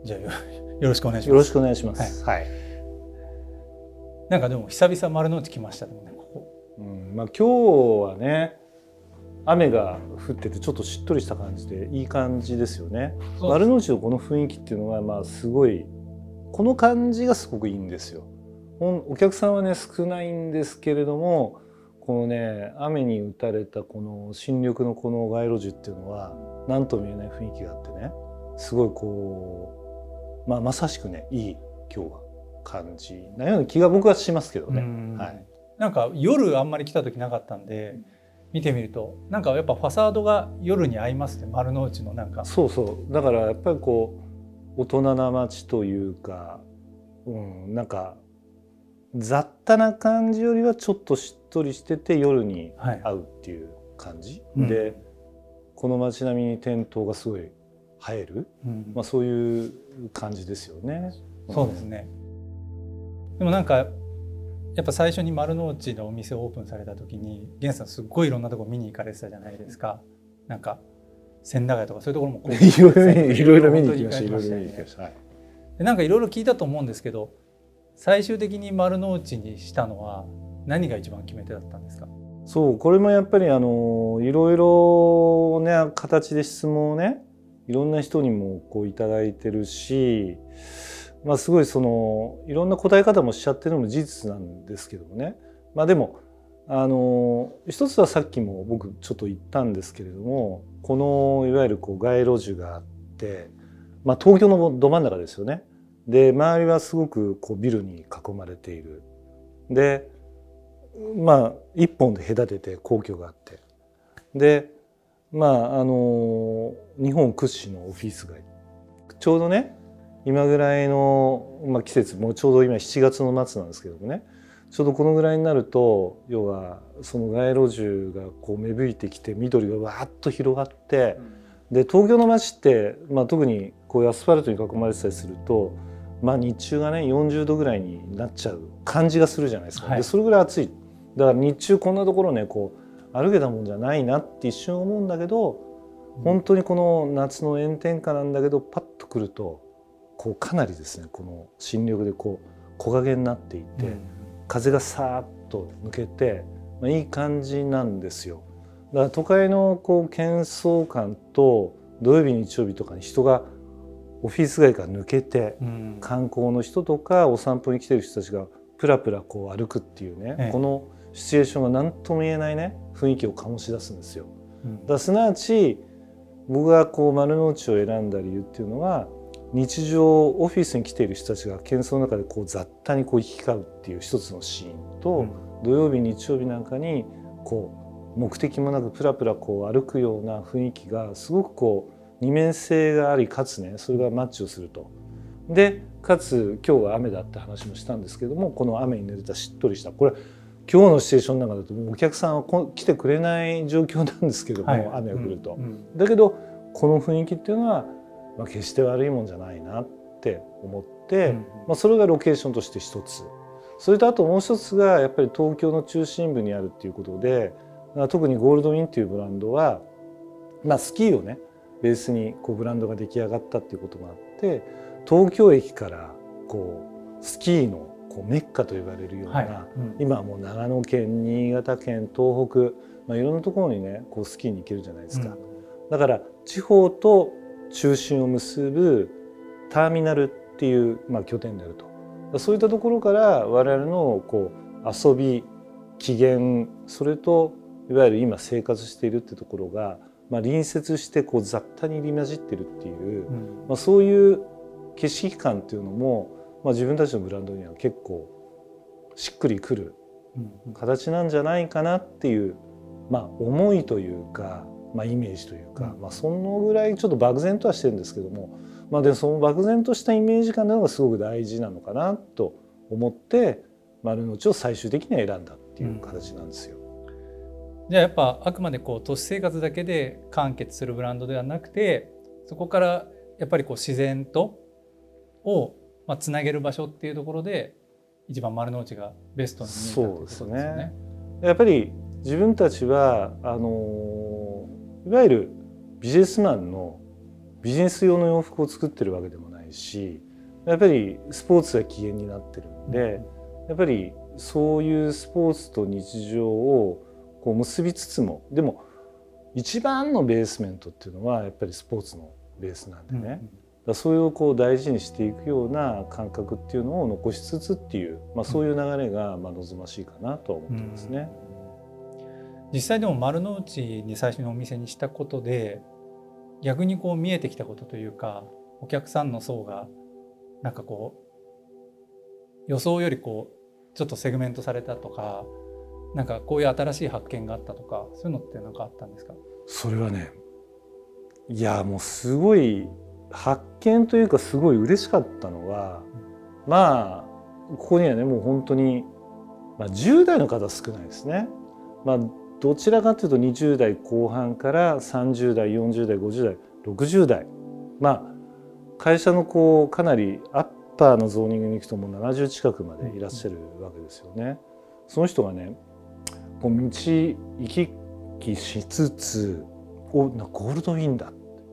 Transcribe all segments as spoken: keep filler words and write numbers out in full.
じゃあ よ, よろしくお願いします。 よろしくお願いします。はい。はい、 なんかでも久々丸の内来ましたね、ここ。 うん、まあ今日はね、雨が降っててちょっとしっとりした感じでいい感じですよね。丸の内のこの雰囲気っていうのはまあすごい、この感じがすごくいいんですよ。お客さんはね少ないんですけれども、このね雨に打たれたこの新緑のこの街路樹っていうのは何とも言えない雰囲気があってね、すごいこう、まあ、まさしくねいい今日は感じなような気が僕はしますけどね。はい、 なんか夜あんまり来た時なかったんで見てみると、なんかやっぱファサードが夜に合いますね、丸の内の。なんかそうそう、だからやっぱりこう大人な街というか、うん、なんか雑多な感じよりはちょっとしっとりしてて夜に合うっていう感じ、はい、で、うん、この街並みに点灯がすごい映える、うん、まあ、そういう感じですよね。 そうですね。でもなんかやっぱ最初に丸の内のお店をオープンされた時に源さんすっごいいろんなところ見に行かれてたじゃないですか。なんか千駄ヶ谷とかそういうところもこういろいろ見に行きました。いろいろ見に行きました。はい、 でなんかいろいろ聞いたと思うんですけど、最終的に丸の内にしたのは何が一番決め手だったんですか？ そう、これもやっぱりあのいろいろね形で質問をねいろんな人にもこういただいてるし、まあすごいそのいろんな答え方もしちゃってるのも事実なんですけどもね。まあでもあの一つはさっきも僕ちょっと言ったんですけれども、このいわゆるこう街路樹があって、まあ東京のど真ん中ですよね。で周りはすごくこうビルに囲まれている。でまあ一本で隔てて皇居があって、でまああの日本屈指のオフィス街、ちょうどね今ぐらいの、まあ、季節、もうちょうど今しちがつの末なんですけどもね、ちょうどこのぐらいになると要はその街路樹がこう芽吹いてきて緑がわーっと広がって、うん、で東京の街って、まあ、特にこういうアスファルトに囲まれてたりすると、まあ、日中がねよんじゅうどぐらいになっちゃう感じがするじゃないですか。はい、でそれぐらい暑い。だから日中こんなところねこう歩けたもんじゃないなって一瞬思うんだけど、うん、本当にこの夏の炎天下なんだけどパッと来るとこうかなりですねこの新緑でこう木陰になっていて、うん、風がさーっと抜けて、まあ、いい感じなんですよ。だから都会のこう喧騒感と土曜日日曜日とかに人がオフィス街から抜けて、うん、観光の人とかお散歩に来てる人たちがプラプラこう歩くっていうね、ええ、このシチュエーションが何とも言えないね雰囲気を醸し出すんですよ。うん、だからすなわち僕がこう丸の内を選んだ理由っていうのは、日常オフィスに来ている人たちが喧騒の中でこう雑多にこう行き交うっていう一つのシーンと、うん、土曜日日曜日なんかにこう目的もなくプラプラこう歩くような雰囲気がすごくこう二面性があり、かつねそれがマッチをすると。でかつ今日は雨だって話もしたんですけども、この雨に濡れたしっとりした、これ今日のシチュエーションの中だともうお客さんは来てくれない状況なんですけども、はい、雨が降ると、うんうん、だけどこの雰囲気っていうのは、まあ、決して悪いもんじゃないなって思って、うん、まあ、それがロケーションとして一つ。それとあともう一つがやっぱり東京の中心部にあるっていうことで、特にゴールドウィンっていうブランドは、まあ、スキーをねベースにこうブランドが出来上がったっていうことがあって、東京駅からこうスキーのこうメッカと言われるような、はい、うん、今はもう長野県、新潟県、東北、まあ、いろんなところにねこうスキーに行けるじゃないですか。うん、だから地方と中心を結ぶターミナルっていう、まあ、拠点であると。そういったところから我々のこう遊び、起源、それといわゆる今生活しているってところが、まあ、隣接してこう雑多に入り混じってるっていう、うん、まあ、そういう景色感っていうのも、まあ、自分たちのブランドには結構しっくりくる形なんじゃないかなっていう、まあ、思いというか、まあ、イメージというか、うん、まあ、そのぐらいちょっと漠然とはしてるんですけども、まあ、でもその漠然としたイメージ感なのがすごく大事なのかなと思って丸の内を最終的には選んだっていう形なんですよ。 うん、じゃあやっぱあくまでこう都市生活だけで完結するブランドではなくて、そこからやっぱりこう自然とをまあつなげる場所っていうところで一番丸の内がベストに見えたということですよね。そうですね。 やっぱり自分たちはあのいわゆるビジネスマンのビジネス用の洋服を作ってるわけでもないし、やっぱりスポーツが起源になってるんで、やっぱりそういうスポーツと日常をこう結びつつも、でも一番のベースメントっていうのはやっぱりスポーツのベースなんでね、うんうん、だからそれをこう大事にしていくような感覚っていうのを残しつつっていう、まあ、そういう流れがまあ望ましいかなとは思ってますね。 うん、実際でも丸の内に最初にお店にしたことで逆にこう見えてきたことというか、お客さんの層がなんかこう予想よりこうちょっとセグメントされたとか、なんかこういう新しい発見があったとか、そういうのって何かあったんですか？ それはね、いやもうすごい発見というかすごい嬉しかったのは、うん、まあここにはねもう本当に、まあ、じゅう代の方は少ないですね。まあどちらかというとにじゅう代後半からさんじゅう代よんじゅう代ごじゅう代ろくじゅう代、まあ会社のこうかなりアッパーのゾーニングに行くともうななじゅう近くまでいらっしゃるわけですよね。その人がねこう道行き来しつつおなゴールドウィンだ、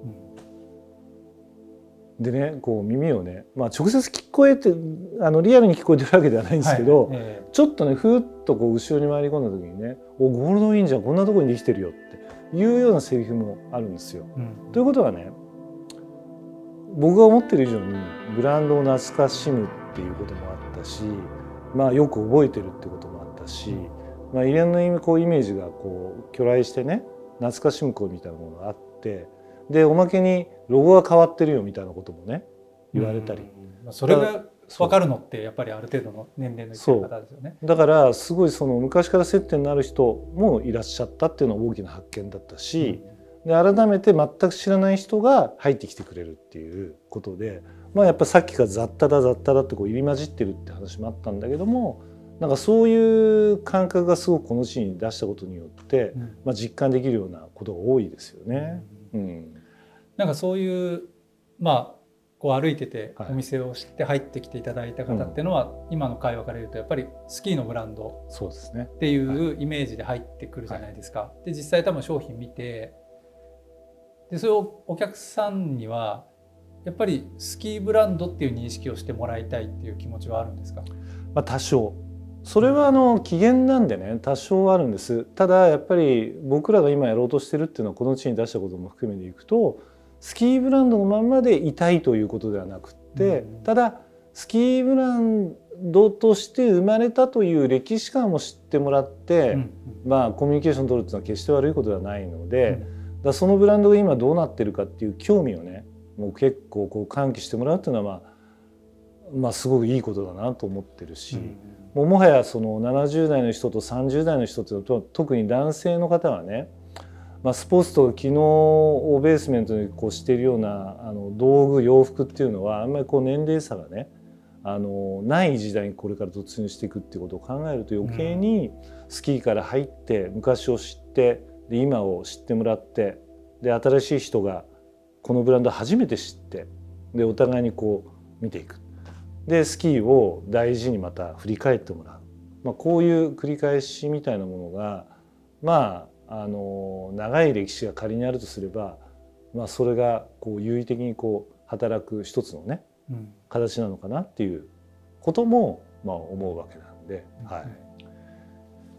うん、でねこう耳をね、まあ、直接聞こえてあのリアルに聞こえてるわけではないんですけど、はいえー、ちょっとねふーっとこう後ろに回り込んだ時にねおゴールドウィンじゃんこんなところにできてるよっていうようなセリフもあるんですよ。うん、ということはね僕が思ってる以上にブランドを懐かしむっていうこともあったし、まあ、よく覚えてるってこともあったし、うんまあ、いろんな意味こうイメージがこう巨来してね懐かしむ声みたいなものがあって、でおまけにロゴが変わってるよみたいなこともね言われたり、 うん、それが分かるのってやっぱりある程度の年齢の生き方ですよね。 だからすごいその昔から接点のある人もいらっしゃったっていうのは大きな発見だったし、うん、で改めて全く知らない人が入ってきてくれるっていうことで、まあ、やっぱさっきから雑多だ雑多だってこう入り混じってるって話もあったんだけども、なんかそういう感覚がすごくこの地に出したことによって、うんまあ、実感できるようなことが多いですよね。うんうん、 なんかそういうまあこう歩いててお店を知って入ってきていただいた方っていうのは、はいうん、今の会話から言うとやっぱりスキーのブランドっていうイメージで入ってくるじゃないですか。はい、で実際多分商品見てでそれをお客さんにはやっぱりスキーブランドっていう認識をしてもらいたいっていう気持ちはあるんですか？ まあ、多少それはあの起源なんでね多少あるんです。ただやっぱり僕らが今やろうとしてるっていうのはこの地に出したことも含めていくとスキーブランドのまんまでいたいということではなくって、うん、ただスキーブランドとして生まれたという歴史観も知ってもらって、うん、まあコミュニケーション取るっていうのは決して悪いことではないので、うん、だそのブランドが今どうなってるかっていう興味をねもう結構こう喚起してもらうっていうのはまあまあすごくいいことだなと思ってるし、うん、もうもはやそのななじゅう代の人とさんじゅう代の人と特に男性の方はね、まあ、スポーツと機能をベースメントにこうしているようなあの道具洋服っていうのはあんまりこう年齢差がねあのない時代にこれから突入していくっていうことを考えると余計にスキーから入って昔を知ってで今を知ってもらってで新しい人がこのブランドを初めて知ってでお互いにこう見ていく。でスキーを大事にまた振り返ってもらう、まあ、こういう繰り返しみたいなものがまああの長い歴史が仮にあるとすれば、まあ、それがこう優位的にこう働く一つのね、うん、形なのかなっていうこともまあ思うわけなんで、はい、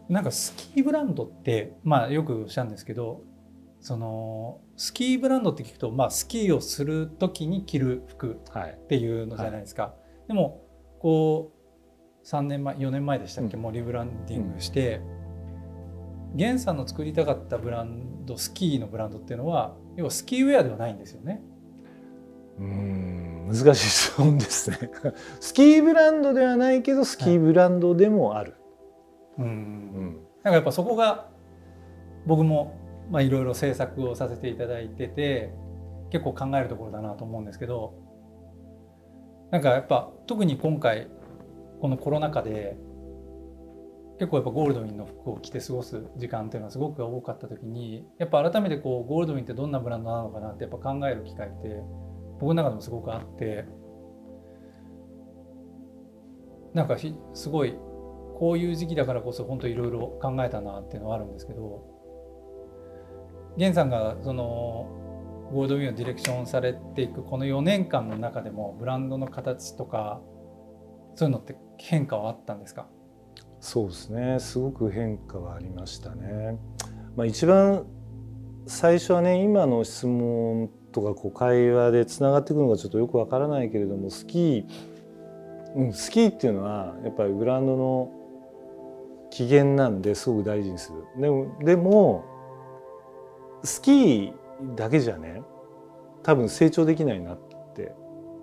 なんかスキーブランドって、まあ、よくおっしゃるんですけどそのスキーブランドって聞くと、まあ、スキーをする時に着る服っていうのじゃないですか。はいはいでもこうさんねんまえよねんまえでしたっけ、うん、もうリブランディングして、うん、源さんの作りたかったブランドスキーのブランドっていうのは要はスキーウェアではないんですよね。 うーん難しい質問ですねスキーブランドではないけどスキーブランドでもある、 はい、うん、うん、なんかやっぱそこが僕もまあいろいろ制作をさせていただいてて結構考えるところだなと思うんですけど、なんかやっぱ特に今回このコロナ禍で結構やっぱゴールドウィンの服を着て過ごす時間っていうのはすごく多かった時にやっぱ改めてこうゴールドウィンってどんなブランドなのかなってやっぱ考える機会って僕の中でもすごくあって、なんかすごいこういう時期だからこそ本当いろいろ考えたなっていうのはあるんですけど、源さんがそのゴールドウィンをディレクションされていくこのよねんかんの中でもブランドの形とかそういうのって変化はあったんですか？ そうですね、すごく変化はありましたね。まあ、一番最初はね、今の質問とかこう会話でつながってくるのがちょっとよくわからないけれども、スキー、うん、スキーっていうのはやっぱりブランドの起源なんですごく大事にする。でも、でもスキーだけじゃね多分成長できないなって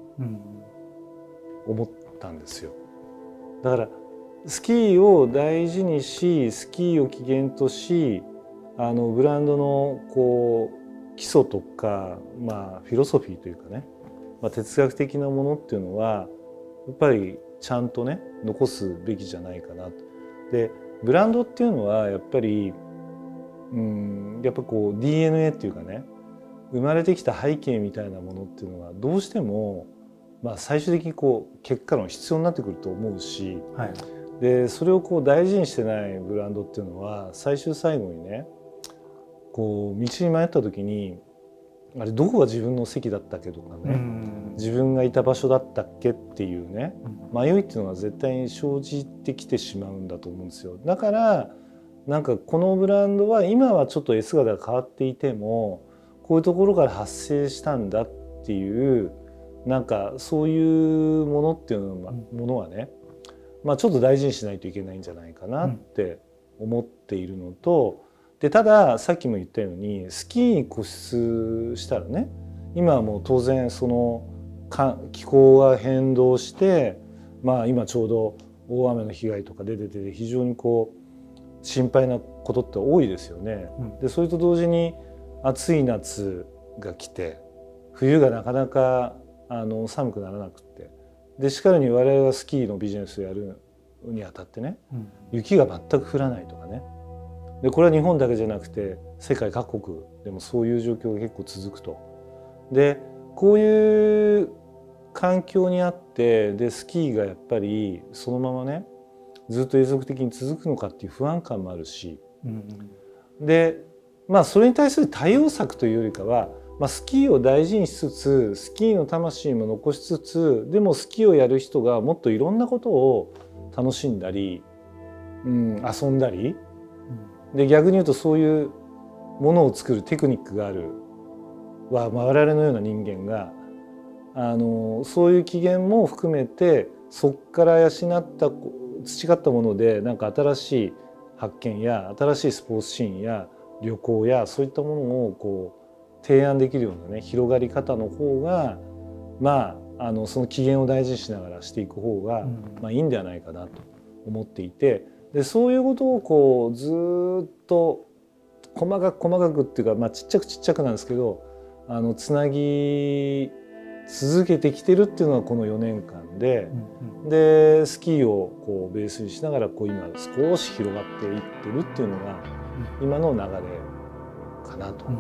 思ったんですよ。だからスキーを大事にし、スキーを起源とし、あのブランドのこう基礎とか、まあ、フィロソフィーというかね、まあ、哲学的なものっていうのはやっぱりちゃんとね残すべきじゃないかなと。でブランドっていうのはやっぱりうんやっぱこう ディーエヌエー っていうかね、生まれてきた背景みたいなものっていうのはどうしても、まあ、最終的にこう結果論必要になってくると思うし、はい、でそれをこう大事にしてないブランドっていうのは最終最後にねこう道に迷った時にあれどこが自分の席だったっけとかね、自分がいた場所だったっけっていうね迷いっていうのが絶対に生じてきてしまうんだと思うんですよ。だからなんかこのブランドは今はちょっと絵姿が変わっていてもこういうところから発生したんだっていうなんかそういうものっていうのは、ものはね、まあ、ちょっと大事にしないといけないんじゃないかなって思っているのと、でたださっきも言ったようにスキーに固執したらね今はもう当然その気候が変動して、まあ、今ちょうど大雨の被害とか出てて非常にこう心配なことって多いですよね。うん、でそれと同時に暑い夏が来て冬がなかなかあの寒くならなくってでしかるに我々がスキーのビジネスをやるにあたってね、うん、雪が全く降らないとかね、でこれは日本だけじゃなくて世界各国でもそういう状況が結構続くと。でこういう環境にあってでスキーがやっぱりそのままねずっと永続的に続くのかっていう不安感もあるし、うんうん、でまあそれに対する対応策というよりかは、まあ、スキーを大事にしつつスキーの魂も残しつつでもスキーをやる人がもっといろんなことを楽しんだり、うん、遊んだり、うん、で逆に言うとそういうものを作るテクニックがあるは、まあ、我々のような人間があのそういう起源も含めてそこから養った培ったものでなんか新しい発見や新しいスポーツシーンや旅行やそういったものをこう提案できるようなね広がり方の方がまああのその起源を大事にしながらしていく方が、うんまあ、いいんではないかなと思っていてでそういうことをこうずっと細かく細かくっていうか、まあ、ちっちゃくちっちゃくなんですけどあのつなぎ続けてきてるっていうのはこのよねんかんで、うんうん、でスキーをこうベースにしながらこう今少し広がっていってるっていうのが今の流れかなと。うん、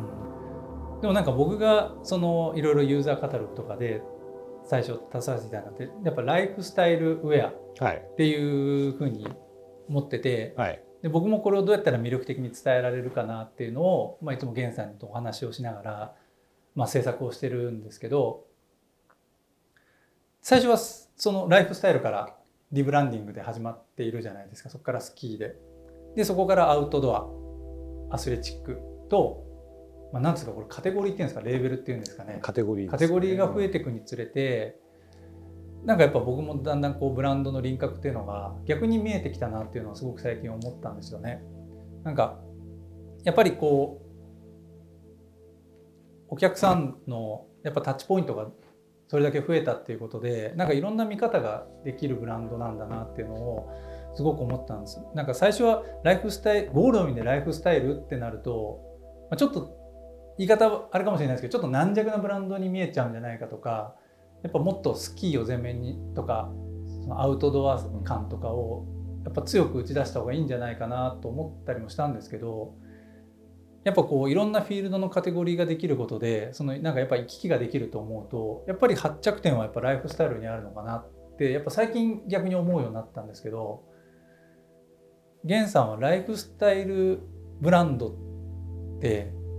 でもなんか僕がそのいろいろユーザーカタログとかで最初出させていただいてやっぱライフスタイルウェアっていうふうに思ってて、はい、で僕もこれをどうやったら魅力的に伝えられるかなっていうのを、まあ、いつも源さんとお話をしながら、まあ、制作をしてるんですけど最初はそのライフスタイルからリブランディングで始まっているじゃないですか。そこからスキーででそこからアウトドアアスレチックと、まあ、なんですかこれカテゴリーっていうんですかレーベルっていうんですかねカテゴリーですね。 カテゴリーが増えていくにつれてなんかやっぱ僕もだんだんこうブランドの輪郭っていうのが逆に見えてきたなっていうのはすごく最近思ったんですよね。なんかやっぱりこうお客さんのやっぱタッチポイントがそれだけ増えたっていうことでなんかいろんな見方ができるブランドなんだなっていうのをすごく思ったんです。なんか最初はライフスタイルゴールドウィンでライフスタイルってなるとちょっと言い方あるかもしれないですけどちょっと軟弱なブランドに見えちゃうんじゃないかとかやっぱもっとスキーを前面にとかそのアウトドア感とかをやっぱ強く打ち出した方がいいんじゃないかなと思ったりもしたんですけどやっぱこういろんなフィールドのカテゴリーができることでそのなんかやっぱり行き来ができると思うとやっぱり発着点はやっぱライフスタイルにあるのかなってやっぱ最近逆に思うようになったんですけど源さんはライフスタイルブランドってど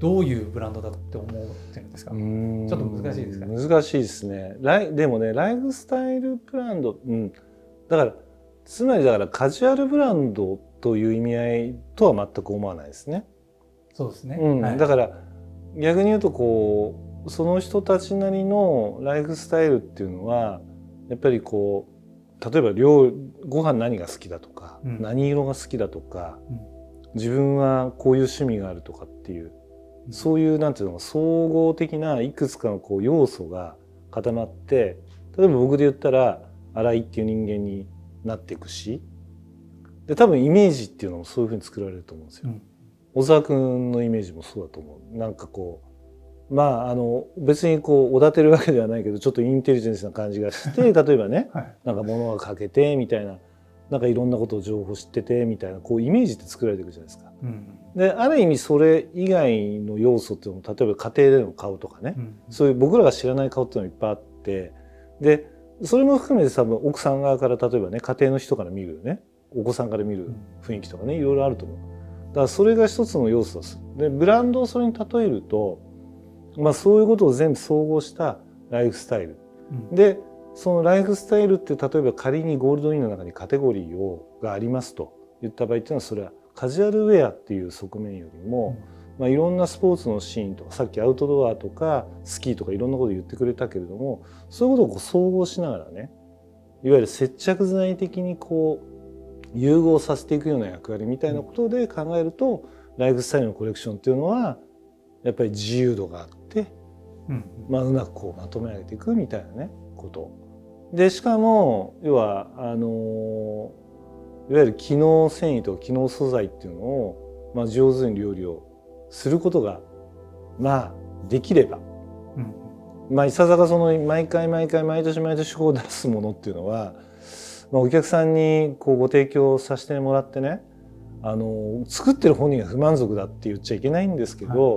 どういうブランドだって思ってるんですか？ちょっと難しいですかね。 難しいですね。ライでもねライフスタイルブランド、うん、だからつまりだからカジュアルブランドという意味合いとは全く思わないですね。 そうですね、 うんはい、 だから逆に言うとこうその人たちなりのライフスタイルっていうのはやっぱりこう例えば料ご飯何が好きだとか、うん、何色が好きだとか、うん、自分はこういう趣味があるとかっていう、うん、そういうなんていうの総合的ないくつかのこう要素が固まって例えば僕で言ったら新井っていう人間になっていくしで多分イメージっていうのもそういうふうに作られると思うんですよ。うん、小沢君のイメージもそうだと思う。なんかこうまああの別にこうおだてるわけではないけどちょっとインテリジェンスな感じがして例えばね、はい、なんか物が書けてみたいななんかいろんなことを情報知っててみたいなこうイメージって作られていくじゃないですか。うん、である意味それ以外の要素っていうのも例えば家庭での顔とかね、うん、そういう僕らが知らない顔っていうのがいっぱいあってでそれも含めて多分奥さん側から例えばね家庭の人から見るねお子さんから見る雰囲気とかねいろいろあると思う。だからそれが一つの要素です。でブランドをそれに例えると、まあ、そういうことを全部総合したライフスタイル、うん、でそのライフスタイルって例えば仮にゴールドウィンの中にカテゴリーをがありますと言った場合っていうのはそれはカジュアルウェアっていう側面よりも、うんまあ、いろんなスポーツのシーンとかさっきアウトドアとかスキーとかいろんなこと言ってくれたけれどもそういうことをこう総合しながらねいわゆる接着剤的にこう融合させていくような役割みたいなことで考えると、うん、ライフスタイルのコレクションっていうのはやっぱり自由度があって、うんまあ、うまくこうまとめ上げていくみたいなねことでしかも要はあのいわゆる機能繊維と機能素材っていうのを、まあ、上手に料理をすることがまあできれば、うん、まあいささかその毎回毎回毎年毎年こう出すものっていうのはまあ、お客さんにこうご提供させてもらってねあの作ってる本人が不満足だって言っちゃいけないんですけど、はい、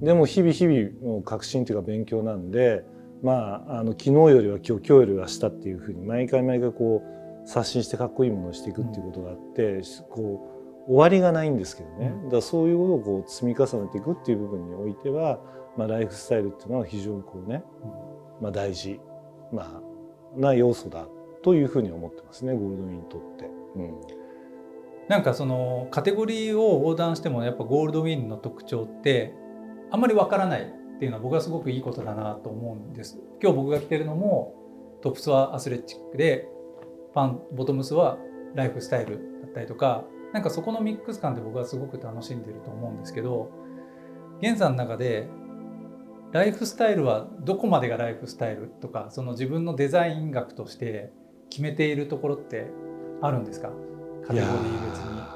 でも日々日々の革新というか勉強なんで、まあ、あの昨日よりは今日今日よりは明日っていうふうに毎回毎回こう刷新してかっこいいものをしていくっていうことがあって、うん、こう終わりがないんですけどね、うん、だからそういうことをこう積み重ねていくっていう部分においては、まあ、ライフスタイルっていうのは非常にこうね、まあ、大事、まあ、な要素だというふうに思ってますねゴールドウィンにとって、うん、 なんかそのカテゴリーを横断してもやっぱゴールドウィンの特徴ってあんまりわからないっていうのは僕はすごくいいことだなと思うんです。今日僕が着てるのもトップスはアスレチックでパンボトムスはライフスタイルだったりとかなんかそこのミックス感で僕はすごく楽しんでると思うんですけど源さんの中でライフスタイルはどこまでがライフスタイルとかその自分のデザイン学として決めているところってあるんですか？カテゴリー別に。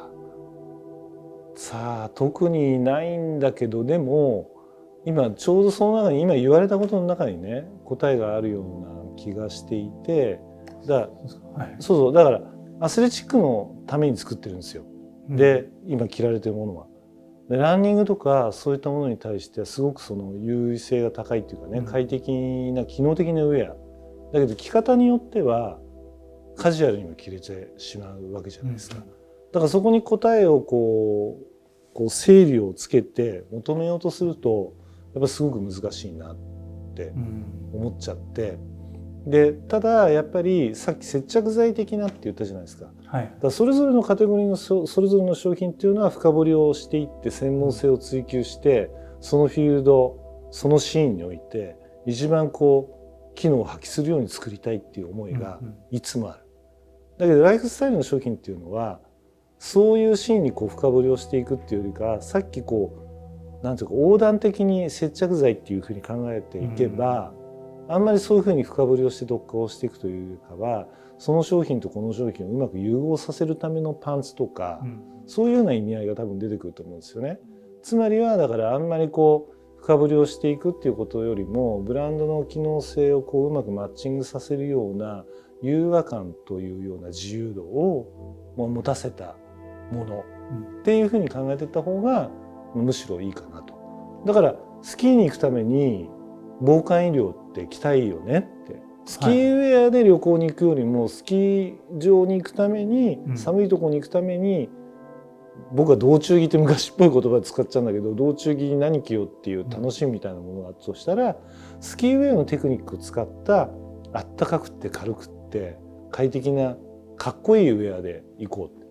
さあ特にないんだけどでも今ちょうどその中に今言われたことの中にね答えがあるような気がしていてだ、はい、そうそうだからアスレチックのために作ってるんですよ。うん、で今着られてるものは。でランニングとかそういったものに対してはすごくその優位性が高いっていうかね、うん、快適な機能的なウェアだけど着方によってはカジュアルにも着れてしまうわけじゃないですか、うん、だからそこに答えをこう、こう整理をつけて求めようとするとやっぱすごく難しいなって思っちゃって、うん、でただやっぱりさっき接着剤的なって言ったじゃないですか、はい、だからそれぞれのカテゴリーのそれぞれの商品っていうのは深掘りをしていって専門性を追求してそのフィールドそのシーンにおいて一番こう機能を発揮するように作りたいっていう思いがいつもある。だけどライフスタイルの商品っていうのはそういうシーンにこう深掘りをしていくっていうよりかさっきこうなんていうか横断的に接着剤っていうふうに考えていけば、うん、あんまりそういうふうに深掘りをして読化をしていくというよりかはその商品とこの商品をうまく融合させるためのパンツとか、うん、そういうような意味合いが多分出てくると思うんですよね。つまりはだからあんまりこう深掘りをしていくっていうことよりもブランドの機能性をこううまくマッチングさせるような融和感というような自由度を持たせたものっていうふうに考えていった方がむしろいいかなと。だからスキーに行くために防寒衣料って着たいよねってスキーウェアで旅行に行くよりもスキー場に行くために寒いところに行くために僕は道中着って昔っぽい言葉で使っちゃうんだけど、道中着に何着ようっていう楽しみみたいなものがあったとしたら、スキーウェアのテクニックを使ったあったかくって軽くって快適なかっこいいウェアで行こうって。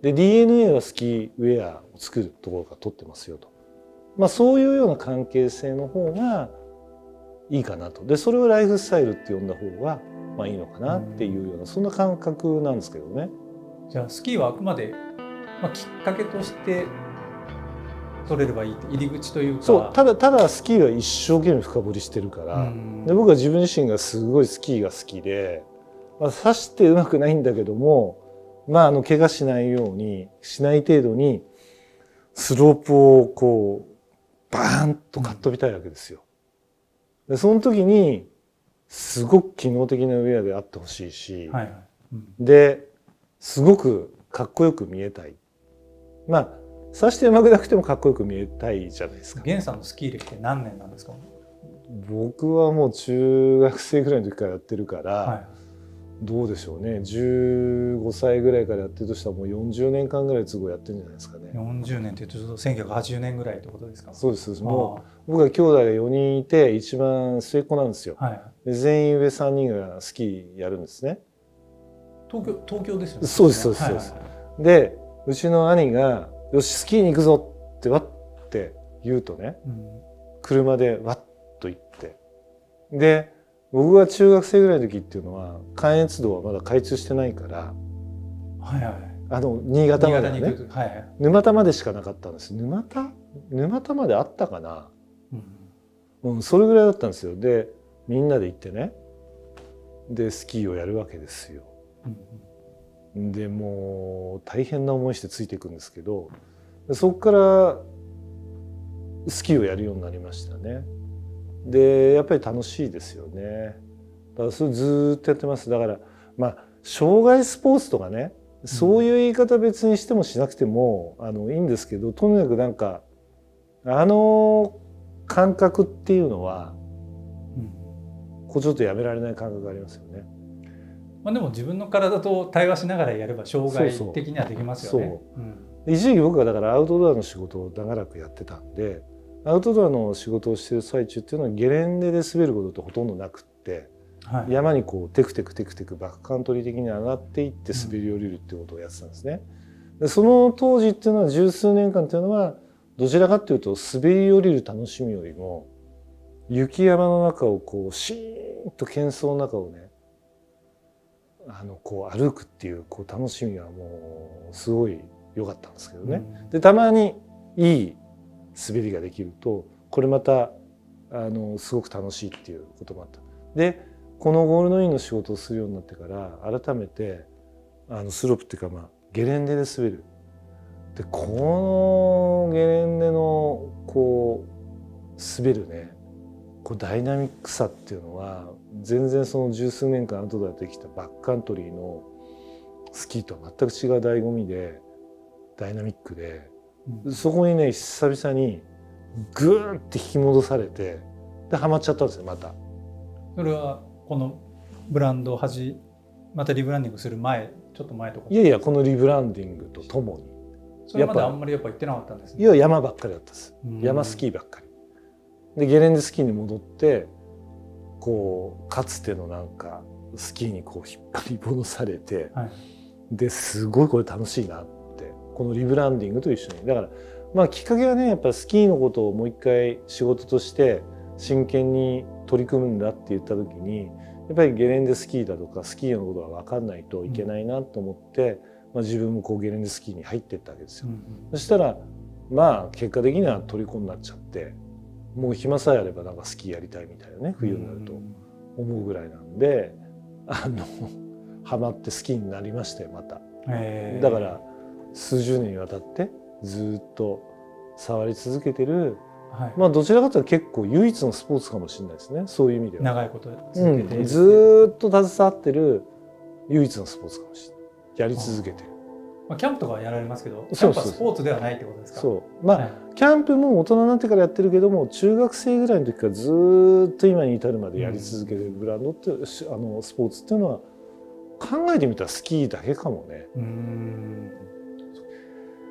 で ディーエヌエー はスキーウェアを作るところから取ってますよと。まあそういうような関係性の方がいいかなと。でそれをライフスタイルって呼んだ方がまあいいのかなっていうような、そんな感覚なんですけどね。 じゃあスキーはあくまで、まあ、きっかけとして取れればいいって入り口というか。 そうただただスキーは一生懸命深掘りしてるから、で僕は自分自身がすごいスキーが好きで、まあ、刺してうまくないんだけども、まああの怪我しないようにしない程度にスロープをこうバーンとかっ飛びたいわけですよ。でその時にすごく機能的なウェアであってほしいし、はいはいうん、ですごくかっこよく見えたい。まあ刺してうまくなくてもかっこよく見えたいじゃないですか。 源さんのスキー歴って何年なんですか？ 僕はもう中学生ぐらいの時からやってるから、はい、どうでしょうね、じゅうごさいぐらいからやってるとしたらもうよんじゅうねんかんぐらい都合やってるんじゃないですかね。 よんじゅうねんっていうとせんきゅうひゃくはちじゅうねんぐらいってことですか？ そうです。もう僕は兄弟がよにんいて一番末っ子なんですよ。はい、で全員上さんにんがスキーやるんですね。 東京、東京ですよね。 そうですそうですそうです。でうちの兄がよしスキーに行くぞってわって言うとね、うん、車でわっと行って、で僕が中学生ぐらいの時っていうのは関越道はまだ開通してないから、はいはい、あの新潟までね、はいはい、沼田までしかなかったんです。沼田沼田まであったかな、うんうん、それぐらいだったんですよ。でみんなで行ってね、でスキーをやるわけですよ。うん、でもう大変な思いしてついていくんですけど、そこからスキーをやるようになりましたね。でやっぱり楽しいですよね。だからそれずっとやってます。だからまあ障害スポーツとかね、そういう言い方別にしてもしなくても、うん、あのいいんですけど、とにかくなんかあの感覚っていうのは、うん、こうちょっとやめられない感覚がありますよね。 まあでも自分の体と対話しながらやれば障害的にはできますよね。そうそう、 うん、一時期僕はだからアウトドアの仕事を長らくやってたんで、アウトドアの仕事をしてる最中っていうのはゲレンデで滑ることってほとんどなくって、はい、山にこうテクテクテクテクバックカントリー的に上がっていって滑り降りるっていうことをやってたんですね。でその当時っていうのは十数年間っていうのはどちらかっていうと滑り降りる楽しみよりも雪山の中をこうシーンと喧騒の中をね、あのこう歩くっていうこう楽しみはもうすごい良かったんですけどね。うん、でたまにいい滑りができるとこれまたあのすごく楽しいっていうこともあった。でこのゴールドインの仕事をするようになってから改めてあのスロープっていうか、まあ、ゲレンデで滑る。でこのゲレンデのこう滑るね、こうダイナミックさっていうのは全然その十数年間アウトドアできたバックカントリーのスキーとは全く違う醍醐味でダイナミックで、うん、そこにね久々にグーンって引き戻されて、でハマっちゃったんですよまた。 それはこのブランドをはじまたリブランディングする前、ちょっと前とか。 いやいやこのリブランディングとともに。 それまであんまりやっぱ行ってなかったんですね。 いや山ばっかりだったです。山スキーばっかり。でゲレンデスキーに戻ってこうかつてのなんかスキーにこう引っ張り戻されて、はい、ですごいこれ楽しいなってこのリブランディングと一緒に。だからまあきっかけはねやっぱスキーのことをもう一回仕事として真剣に取り組むんだって言った時にやっぱりゲレンデスキーだとかスキーのことが分かんないといけないなと思って、うんまあ、自分もこうゲレンデスキーに入っていったわけですよ。うんうん、そしたらまあ結果的には虜になっちゃってもう暇さえあればなんかスキーやりたいみたいなね冬になると思うぐらいなんで、あのハマって好きになりましたよまた。だから数十年にわたってずっと触り続けてる、はい、まあどちらかというと結構唯一のスポーツかもしれないですね、そういう意味では。 長いこと続けている、 うん、ずっと携わってる唯一のスポーツかもしれない。やり続けてる。 まあ、キャンプとかはやられますけど、キャンプはスポーツではないってことですか？ そうまあ、はい、キャンプも大人になってからやってるけども中学生ぐらいの時からずっと今に至るまでやり続けてるブランドって、うん、あのスポーツっていうのは考えてみたらスキーだけかもね。うん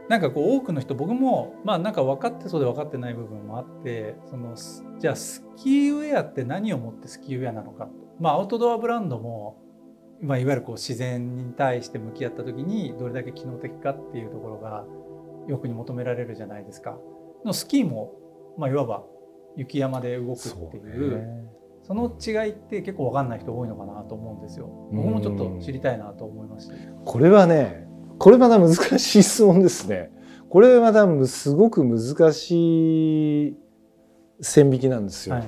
なんかこう多くの人、僕もまあなんか分かってそうで分かってない部分もあって、そのじゃあスキーウェアって何をもってスキーウェアなのかと、まあアウトドアブランドも、まあ、いわゆるこう自然に対して向き合った時にどれだけ機能的かっていうところが欲に求められるじゃないですか。のスキーも、まあ、いわば雪山で動くっていうその違いって結構分かんない人多いのかなと思うんですよ。僕もちょっと知りたいなと思いました。 これはね、これまた難しい質問ですね。これまたすごく難しい線引きなんですよ。はいはい、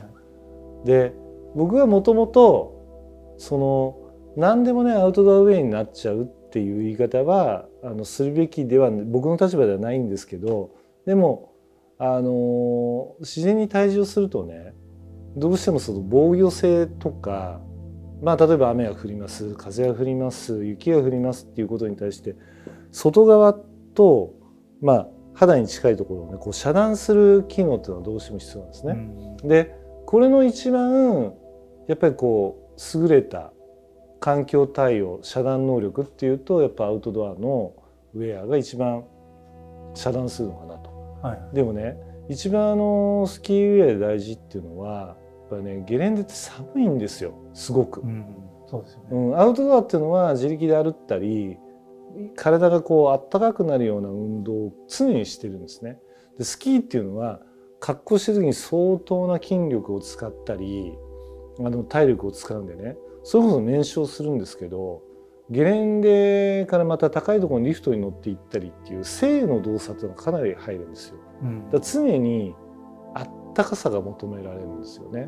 で、僕はもともとその何でもねアウトドアウェイになっちゃうっていう言い方はあのするべきでは僕の立場ではないんですけど、でもあの自然に対峙をするとね、どうしてもその防御性とか、まあ例えば雨が降ります、風が降ります、雪が降りますっていうことに対して外側とまあ肌に近いところをねこう遮断する機能っていうのはどうしても必要なんですね。うん、でこれの一番やっぱりこう優れた環境対応遮断能力っていうとやっぱアウトドアのウェアが一番遮断するのかなと。はい、でもね一番あのスキーウェアで大事っていうのはやっぱりねゲレンデって寒いんですよすごく。うん、そうですよね。うん、アウトドアっていうのは自力で歩ったり体がこう暖かくなるような運動を常にしてるんですね。でスキーっていうのは格好してる時に相当な筋力を使ったりあの体力を使うんでねそれこそ燃焼するんですけどゲレンデからまた高いところにリフトに乗っていったりっていう静の動作っていうのがかなり入るんですよ。うん、だから常にあったかさが求められるんですよね。うん、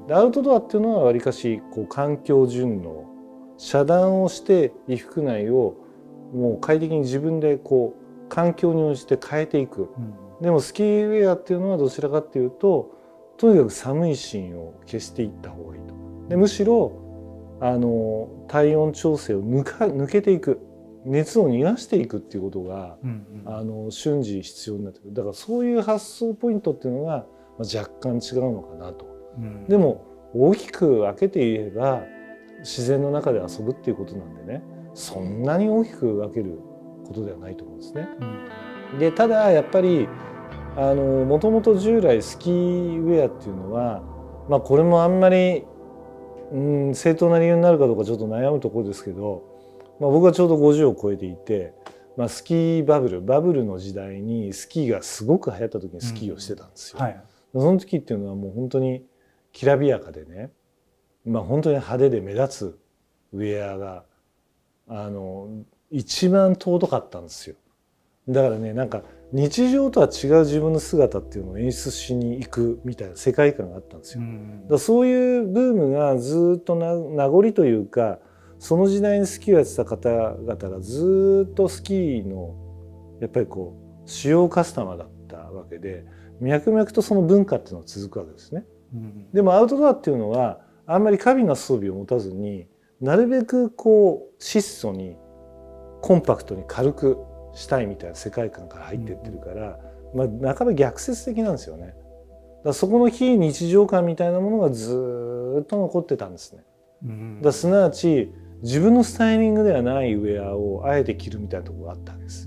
でアウトドアっていうのはわりかしこう環境順応遮断をして衣服内をもう快適に自分でこう環境に応じて変えていく。うん、でもスキーウェアっていうのはどちらかっていうととにかく寒いシーンを消していった方がいいと。でむしろあの体温調整を抜か抜けていく熱を逃がしていくっていうことが、うんうん、あの瞬時必要になってくる。だからそういう発想ポイントっていうのが、まあ、若干違うのかなと。うん、でも大きく分けて言えば自然の中で遊ぶっていうことなんでねそんなに大きく分けることではないと思うんですね。うん、でただやっぱりあのもともと従来スキーウェアっていうのは、まあ、これもあんまりうん正当な理由になるかどうかちょっと悩むところですけど、まあ、僕はちょうどごじゅうを超えていて、まあ、スキーバブルバブルの時代にスキーがすごく流行った時にスキーをしてたんですよ。うんはい、その時っていうのはもう本当にきらびやかでね、まあ、本当に派手で目立つウェアがあの一番尊かったんですよ。だからねなんか日常とは違う自分の姿っていうのを演出しに行くみたいな世界観があったんですよ。うん、だからそういうブームがずっとな名残というかその時代にスキーをやってた方々がずっとスキーのやっぱりこう主要カスタマーだったわけで脈々とその文化っていうのが続くわけですね。うん、でもアウトドアっていうのはあんまり過敏な装備を持たずになるべくこう質素にコンパクトに軽くしたいみたいな世界観から入ってってるから、うん、まあ半ば逆説的なんですよね。だからそこの非日常感みたいなものがずっと残ってたんですね。うん、だからすなわち自分のスタイリングではないウェアをあえて着るみたいなところがあったわけです。うん、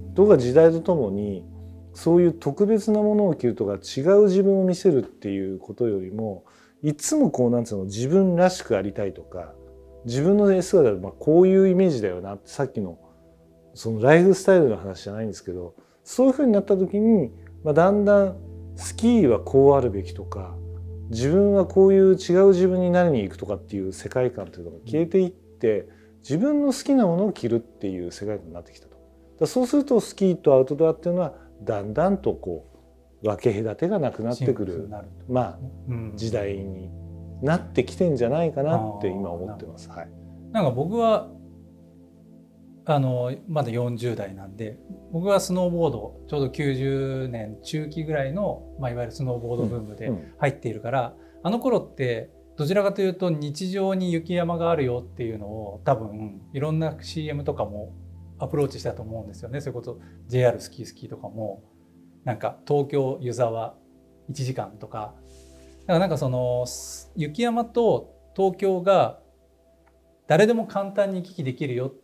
ところが時代とともにそういう特別なものを着るとか違う自分を見せるっていうことよりもいつもこうなんつうの自分らしくありたいとか自分の姿でまあこういうイメージだよなってさっきのそのライフスタイルの話じゃないんですけどそういうふうになった時に、まあ、だんだんスキーはこうあるべきとか自分はこういう違う自分になりに行くとかっていう世界観というのが消えていって自分の好きなものを着るっていう世界観になってきたと。だそうするとスキーとアウトドアっていうのはだんだんとこう分け隔てがなくなってくるまあ、うん、時代になってきてんじゃないかなって今思ってます。はい、 なんか僕はあのまだよんじゅう代なんで僕はスノーボードちょうどきゅうじゅうねん中期ぐらいの、まあ、いわゆるスノーボードブームで入っているから、うんうん、あの頃ってどちらかというと日常に雪山があるよっていうのを多分いろんな シーエム とかもアプローチしたと思うんですよね。それこそ ジェイアール スキースキーとかもなんか東京湯沢いちじかんとかだからなんかその雪山と東京が誰でも簡単に行き来できるよっ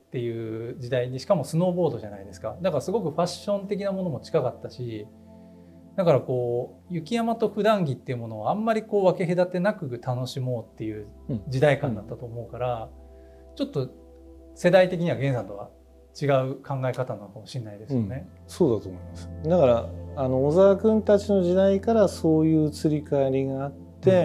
っていう時代にしかもスノーボードじゃないですか。だからすごくファッション的なものも近かったし、だからこう雪山と普段着っていうものをあんまりこう分け隔てなく楽しもうっていう時代感だったと思うから、うん、ちょっと世代的には源さんとは違う考え方なのかもしれないですよね。 うん、そうだと思います。だからあの小沢君たちの時代からそういう移り変わりがあって、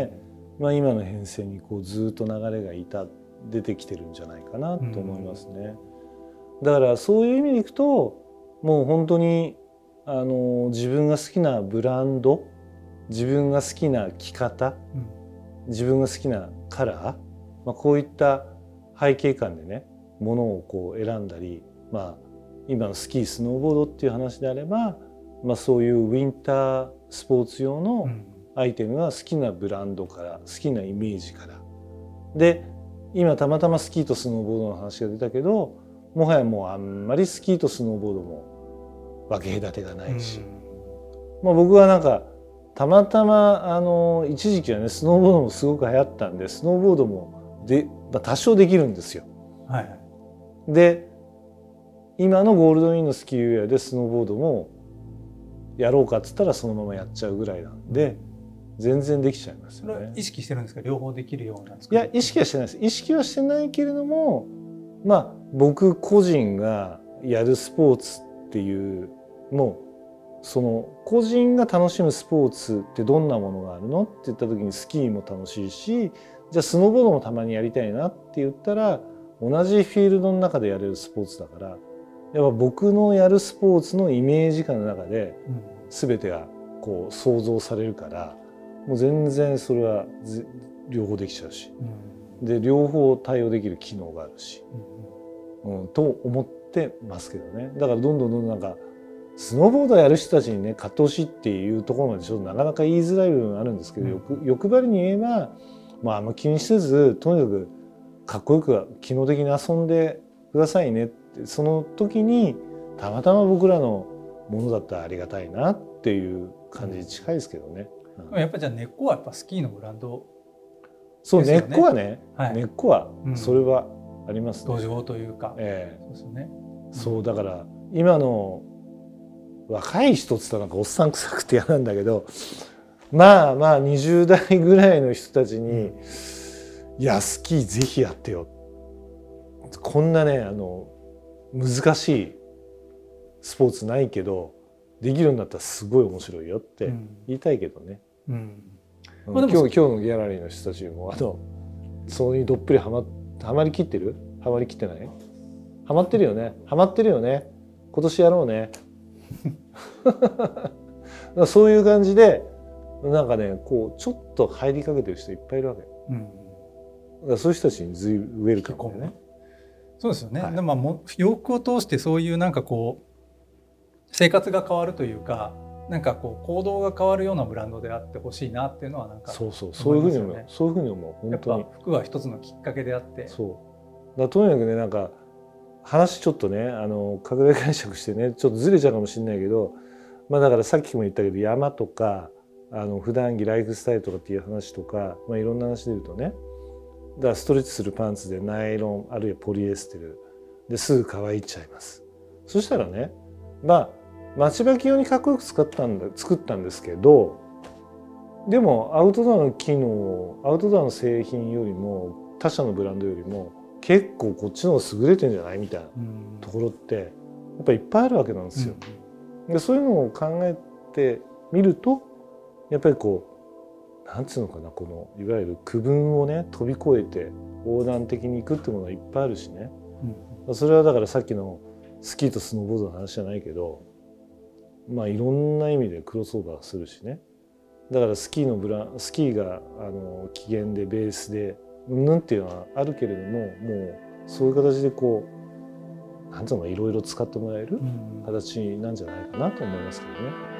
うん、まあ、今の編成にこうずっと流れがいた出てきてるんじゃないかなと思いますね。うん、だからそういう意味でいくともう本当にあの自分が好きなブランド、自分が好きな着方、うん、自分が好きなカラー、まあ、こういった背景感でねものをこう選んだり、まあ、今のスキースノーボードっていう話であれば、まあ、そういうウィンタースポーツ用のアイテムは好きなブランドから好きなイメージからで、今たまたまスキーとスノーボードの話が出たけど、もはやもうあんまりスキーとスノーボードも分け隔てがないし、まあ、僕はなんかたまたまあの一時期はねスノーボードもすごく流行ったんでスノーボードもで、まあ、多少できるんですよ。はい、で今のゴールドウィンのスキーウェアでスノーボードもやろうかっつったらそのままやっちゃうぐらいなんで全然できちゃいますよね。 それは意識してるんですか？両方できるようなんですか？ いや意識はしてないです。意識はしてないけれども、まあ僕個人がやるスポーツっていうもうその個人が楽しむスポーツってどんなものがあるのって言った時にスキーも楽しいし、じゃあスノーボードもたまにやりたいなって言ったら同じフィールドの中でやれるスポーツだから、やっぱ僕のやるスポーツのイメージ感の中で全てがこう想像されるから、もう全然それは両方できちゃうし、で両方対応できる機能があるし、うん、と思ってますけどね。だからどんどんどんどんなんかスノーボードやる人たちにね買ってほしいっていうところまでちょっとなかなか言いづらい部分があるんですけど、欲、欲張りに言えば、まあ、あんま気にせずとにかくかっこよく機能的に遊んでくださいねって、その時にたまたま僕らのものだったらありがたいなっていう感じに近いですけどね。 うん、やっぱじゃあ根っこはやっぱスキーのブランドですよね。そう根っこはね、はい、根っこはそれはありますね。 土壌というか、えー、そうですよね。 そうだから今の若い人っつったらなんかおっさん臭くて嫌なんだけど、まあまあにじゅう代ぐらいの人たちに「いやスキーぜひやってよ」、こんなねあの難しいスポーツないけどできるんだったらすごい面白いよって言いたいけどね。うんうん、今日今日のギャラリーの人たちもあのそれにどっぷりはまはまりきってる？はまりきってない？はまってるよね。はまってるよね。今年やろうね。そういう感じでなんかねこうちょっと入りかけてる人いっぱいいるわけ、うん、だからそういう人たちに随分ウェルカムでね。 そうですよね、はい、でもも洋服を通してそういうなんかこう生活が変わるというか、なんかこう行動が変わるようなブランドであってほしいなっていうのはなんか、 そうそうそういうふうに思う、そういうふうに思う。本当にやっぱ服は一つのきっかけであって、 そうだとにかくねなんか話ちょっとねあの拡大解釈してねちょっとずれちゃうかもしれないけど、まあだからさっきも言ったけど山とかあの普段着ライフスタイルとかっていう話とか、まあ、いろんな話で言うとね、だからストレッチするパンツでナイロンあるいはポリエステルですぐ乾いちゃいます。そしたらねまあ待ち履き用にかっこよく使ったんだ作ったんですけど、でもアウトドアの機能アウトドアの製品よりも他社のブランドよりも結構こっちの方が優れてんじゃないみたいなところってやっぱりいっぱいあるわけなんですよ。うん、でそういうのを考えてみるとやっぱりこうなんつうのかな、このいわゆる区分をね飛び越えて横断的に行くってものはいっぱいあるしね、うん、それはだからさっきのスキーとスノーボードの話じゃないけど、まあいろんな意味でクロスオーバーするしね。だからスキーのブラスキーがあの起源でベースでうんぬんっていうのはあるけれども、もうそういう形でこうなんていうのかいろいろ使ってもらえる形なんじゃないかなと思いますけどね。